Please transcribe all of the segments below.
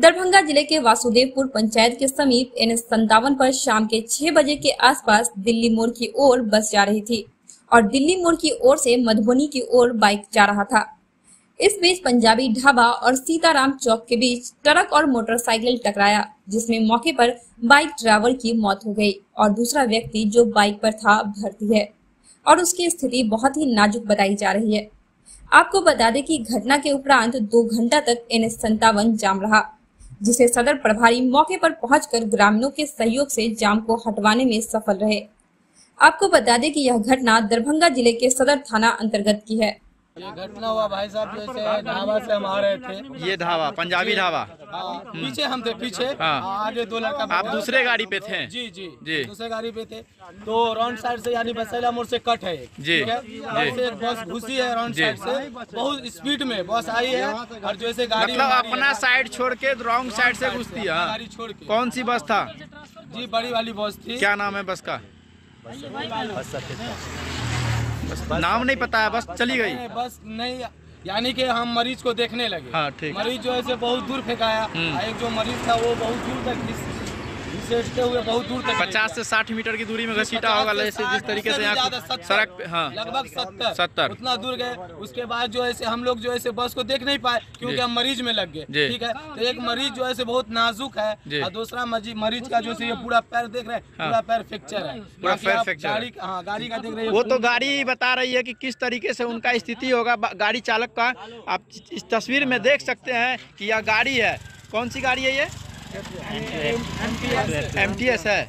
दरभंगा जिले के वासुदेवपुर पंचायत के समीप NH57 पर शाम के 6 बजे के आसपास दिल्ली मोड़ की ओर बस जा रही थी और दिल्ली मोड़ की ओर से मधुबनी की ओर बाइक जा रहा था। इस बीच पंजाबी ढाबा और सीताराम चौक के बीच ट्रक और मोटरसाइकिल टकराया, जिसमें मौके पर बाइक ड्राइवर की मौत हो गई और दूसरा व्यक्ति जो बाइक पर था भर्ती है और उसकी स्थिति बहुत ही नाजुक बताई जा रही है। आपको बता दें कि घटना के उपरांत 2 घंटा तक NH57 जाम रहा, जिसे सदर प्रभारी मौके पर पहुंचकर ग्रामीणों के सहयोग से जाम को हटवाने में सफल रहे। आपको बता दें कि यह घटना दरभंगा जिले के सदर थाना अंतर्गत की है। ये घटना हुआ भाई साहब, जैसे ढाबा से हम आ रहे थे। ये ढाबा पंजाबी ढाबा, पीछे हम थे, पीछे आगे 2 लड़का। आप दूसरे गाड़ी पे थे? जी जी जी, दूसरे गाड़ी पे थे। तो राउंड साइड से यानी बसैला मोड़ से कट है जी, एक बस घुसी है राउंड साइड से, बहुत स्पीड में बस आई है और जैसे गाड़ी मतलब अपना साइड छोड़ के रॉन्ग साइड से घुसती है गाड़ी छोड़ के। कौन सी बस था? जी बड़ी वाली बस थी। क्या नाम है बस का? नाम नहीं पता है, बस चली गई। बस नहीं, यानी कि हम मरीज को देखने लगे। हाँ, ठीक। मरीज जो है से बहुत दूर फेंकाया। एक जो मरीज था वो बहुत दूर तक घसीटते हुए बहुत दूर तक 50 से 60 मीटर की दूरी में घसीटा होगा, जैसे जिस तरीके से यहाँ सड़क पे। हाँ, लगभग 70 उतना दूर गए। उसके बाद जो है हम लोग जो है बस को देख नहीं पाए क्योंकि हम मरीज में लग गए। ठीक है, तो एक मरीज जो है बहुत नाजुक है और दूसरा मरीज का जो है ये पूरा पैर देख रहे हैं, पूरा पैर फ्रैक्चर है, पूरा पैर फ्रैक्चर। गाड़ी का देख रहे हैं, वो तो गाड़ी बता रही है कि किस तरीके से उनका स्थिति होगा गाड़ी चालक का। आप इस तस्वीर में देख सकते हैं कि यह गाड़ी है। कौन सी गाड़ी है ये? MTS है।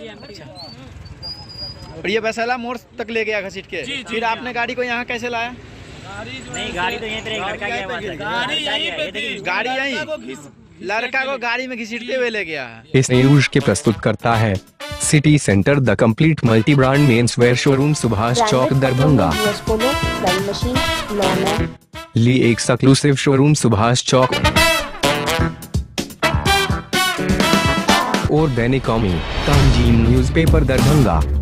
और ये बसैला मोड़ तक ले गया घसीट के। फिर आपने गाड़ी को यहाँ कैसे लाया? नहीं, गाड़ी तो यहीं पे, गाड़ी यहीं लड़का को गाड़ी में घसीटते हुए ले गया है। इस न्यूज के प्रस्तुत करता है city centre the complete multi brand men's wear showroom, Subhash Chowk, Darbhanga. ली एक्सक्लूसिव शोरूम, सुभाष चौक और दैनिक कौमी तंजीम न्यूज़पेपर, दरभंगा।